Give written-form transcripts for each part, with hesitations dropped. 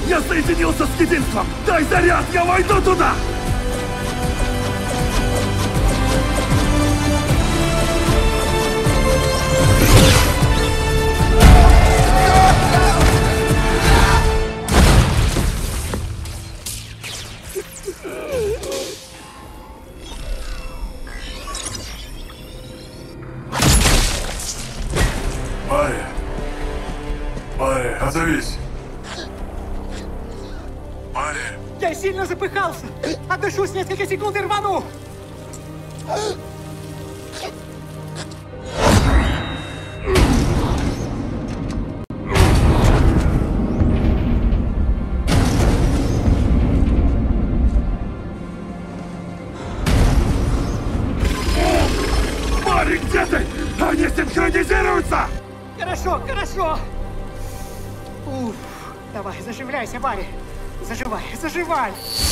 Я соединился с единством! Дай заряд, я войду туда! Мари, отзовись! Мари! Я сильно запыхался! Отдышусь несколько секунд и рвану! Мари, где ты? Они синхронизируются! Хорошо, хорошо! Уф, давай, заживляйся, Барри! Заживай, заживай!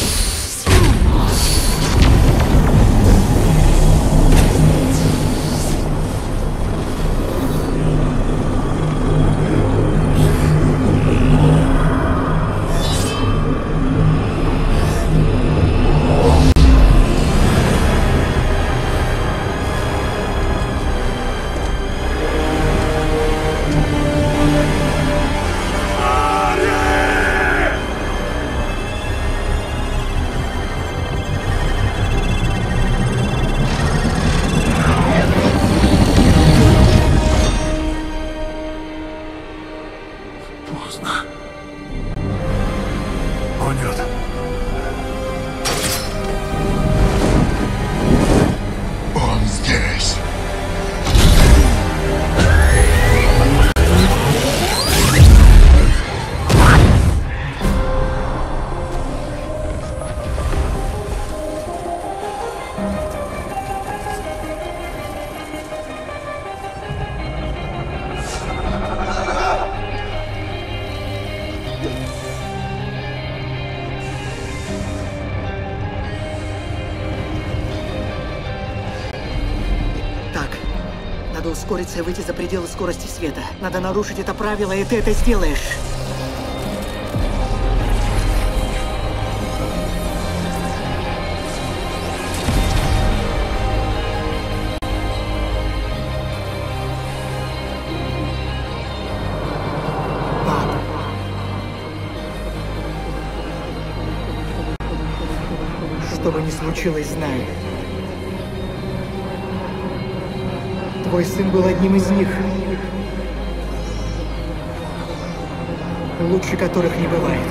О, нет. Он здесь. Надо ускориться и выйти за пределы скорости света. Надо нарушить это правило, и ты это сделаешь. Пап. Что бы ни случилось, знай. Твой сын был одним из них, лучше которых не бывает.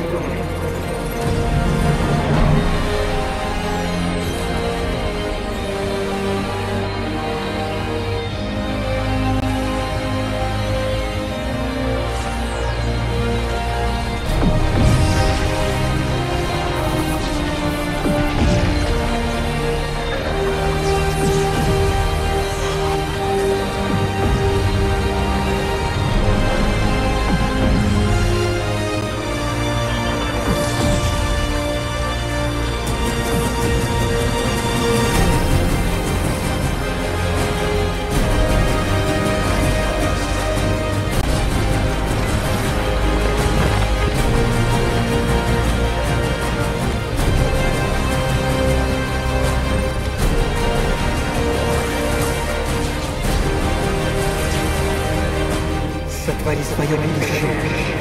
Сотвори свое будущее.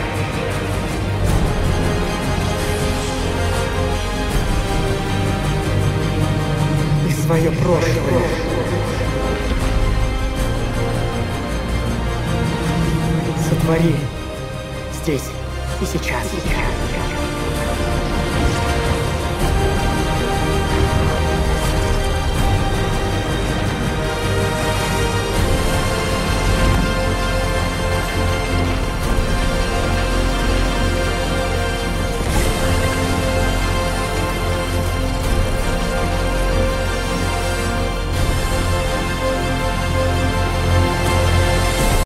И свое прошлое. Сотвори здесь и сейчас.